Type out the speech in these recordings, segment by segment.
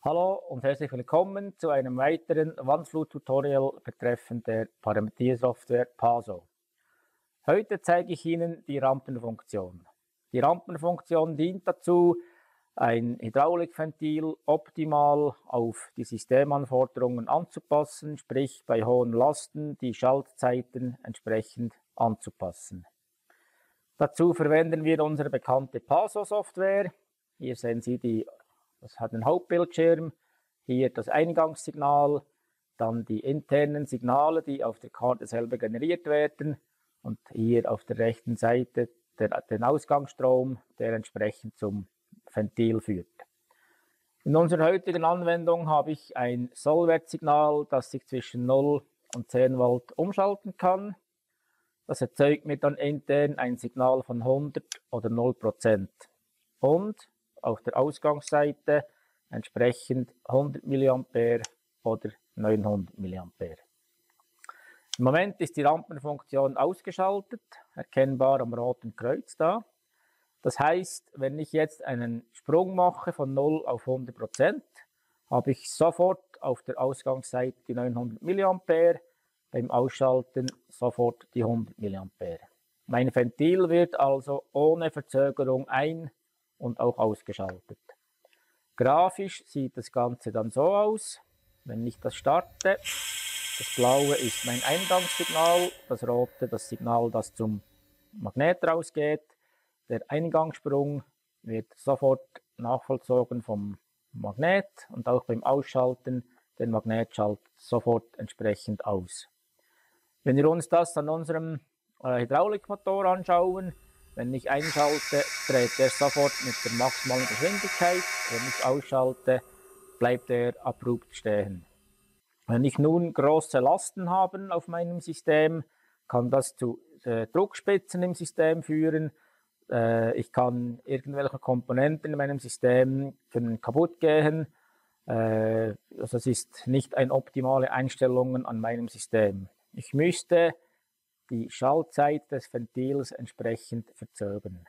Hallo und herzlich willkommen zu einem weiteren OneFlow-Tutorial betreffend der Parametriersoftware Paso. Heute zeige ich Ihnen die Rampenfunktion. Die Rampenfunktion dient dazu, ein Hydraulikventil optimal auf die Systemanforderungen anzupassen, sprich bei hohen Lasten die Schaltzeiten entsprechend anzupassen. Dazu verwenden wir unsere bekannte Paso-Software. Hier sehen Sie das hat einen Hauptbildschirm, hier das Eingangssignal, dann die internen Signale, die auf der Karte selber generiert werden und hier auf der rechten Seite den Ausgangsstrom, der entsprechend zum Ventil führt. In unserer heutigen Anwendung habe ich ein Sollwertsignal, das sich zwischen 0 und 10 Volt umschalten kann. Das erzeugt mir dann intern ein Signal von 100 oder 0%. Und auf der Ausgangsseite entsprechend 100 mA oder 900 mA. Im Moment ist die Rampenfunktion ausgeschaltet, erkennbar am roten Kreuz da. Das heißt, wenn ich jetzt einen Sprung mache von 0 auf 100%, habe ich sofort auf der Ausgangsseite die 900 mA, beim Ausschalten sofort die 100 mA. Mein Ventil wird also ohne Verzögerung ein- und auch ausgeschaltet. Grafisch sieht das Ganze dann so aus, wenn ich das starte. Das blaue ist mein Eingangssignal, das rote das Signal, das zum Magnet rausgeht. Der Eingangssprung wird sofort nachvollzogen vom Magnet und auch beim Ausschalten, der Magnet schaltet sofort entsprechend aus. Wenn wir uns das an unserem Hydraulikmotor anschauen, wenn ich einschalte, dreht er sofort mit der maximalen Geschwindigkeit. Wenn ich ausschalte, bleibt er abrupt stehen. Wenn ich nun große Lasten habe auf meinem System, kann das zu Druckspitzen im System führen. Ich kann irgendwelche Komponenten in meinem System können kaputt gehen. Also es ist nicht eine optimale Einstellung an meinem System. Ich müsste die Schaltzeit des Ventils entsprechend verzögern.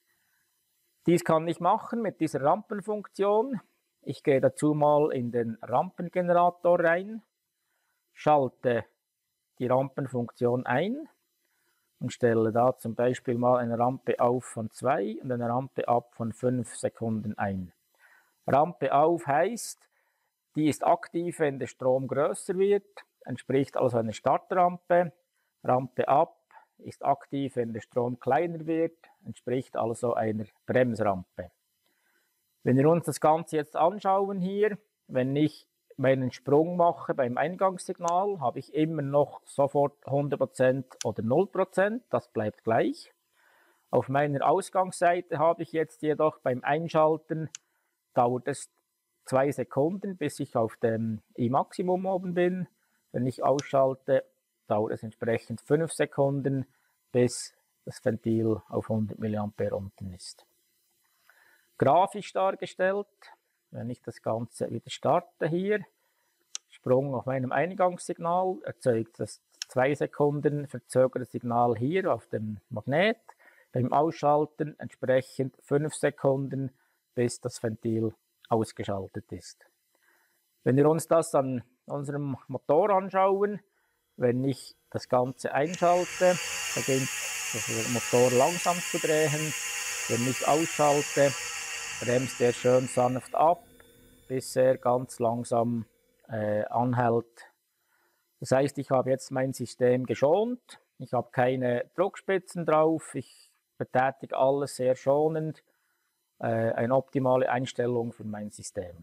Dies kann ich machen mit dieser Rampenfunktion. Ich gehe dazu mal in den Rampengenerator rein, schalte die Rampenfunktion ein und stelle da zum Beispiel mal eine Rampe auf von 2 und eine Rampe ab von 5 Sekunden ein. Rampe auf heißt, die ist aktiv, wenn der Strom größer wird, entspricht also einer Startrampe. Rampe ab ist aktiv, wenn der Strom kleiner wird, entspricht also einer Bremsrampe. Wenn wir uns das Ganze jetzt anschauen hier, wenn ich meinen Sprung mache beim Eingangssignal, habe ich immer noch sofort 100% oder 0%, das bleibt gleich. Auf meiner Ausgangsseite habe ich jetzt jedoch beim Einschalten, dauert es 2 Sekunden, bis ich auf dem I-Maximum oben bin. Wenn ich ausschalte, dauert es entsprechend 5 Sekunden, bis das Ventil auf 100 mA unten ist. Grafisch dargestellt, wenn ich das Ganze wieder starte hier, Sprung auf meinem Eingangssignal, erzeugt das 2 Sekunden verzögerte Signal hier auf dem Magnet. Beim Ausschalten entsprechend 5 Sekunden, bis das Ventil ausgeschaltet ist. Wenn wir uns das an unserem Motor anschauen, wenn ich das Ganze einschalte, beginnt der Motor langsam zu drehen. Wenn ich ausschalte, bremst er schön sanft ab, bis er ganz langsam anhält. Das heißt, ich habe jetzt mein System geschont. Ich habe keine Druckspitzen drauf. Ich betätige alles sehr schonend. Eine optimale Einstellung für mein System.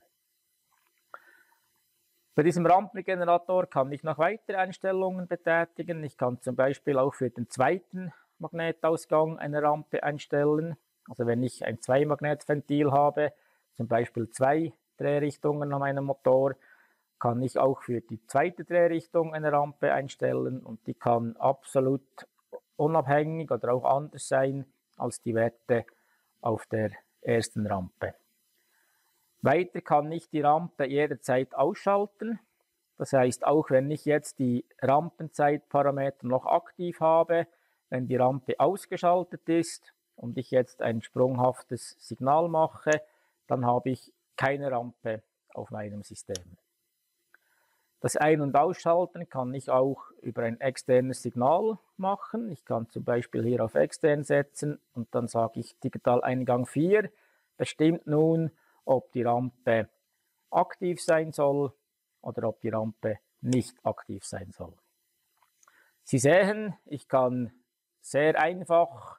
Bei diesem Rampengenerator kann ich noch weitere Einstellungen betätigen. Ich kann zum Beispiel auch für den zweiten Magnetausgang eine Rampe einstellen. Also wenn ich ein 2-Magnetventil habe, zum Beispiel 2 Drehrichtungen an meinem Motor, kann ich auch für die zweite Drehrichtung eine Rampe einstellen und die kann absolut unabhängig oder auch anders sein als die Werte auf der ersten Rampe. Weiter kann ich die Rampe jederzeit ausschalten. Das heißt, auch wenn ich jetzt die Rampenzeitparameter noch aktiv habe, wenn die Rampe ausgeschaltet ist und ich jetzt ein sprunghaftes Signal mache, dann habe ich keine Rampe auf meinem System. Das Ein- und Ausschalten kann ich auch über ein externes Signal machen. Ich kann zum Beispiel hier auf extern setzen und dann sage ich Digitaleingang 4 bestimmt nun, ob die Rampe aktiv sein soll oder ob die Rampe nicht aktiv sein soll. Sie sehen, ich kann sehr einfach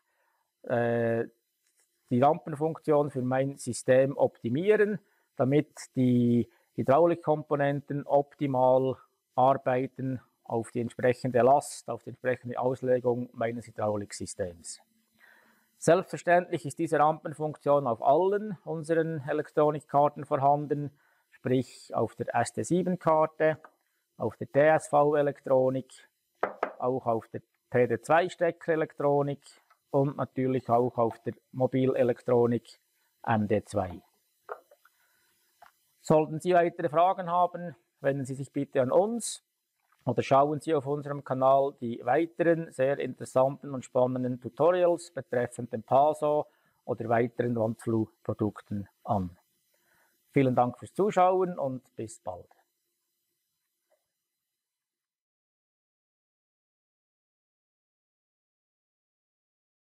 die Rampenfunktion für mein System optimieren, damit die Hydraulikkomponenten optimal arbeiten auf die entsprechende Last, auf die entsprechende Auslegung meines Hydrauliksystems. Selbstverständlich ist diese Rampenfunktion auf allen unseren Elektronikkarten vorhanden, sprich auf der ST7-Karte, auf der DSV-Elektronik, auch auf der PD2-Steckerelektronik und natürlich auch auf der Mobilelektronik MD2. Sollten Sie weitere Fragen haben, wenden Sie sich bitte an uns oder schauen Sie auf unserem Kanal die weiteren sehr interessanten und spannenden Tutorials betreffend dem PASO oder weiteren Wandflugprodukten an. Vielen Dank fürs Zuschauen und bis bald.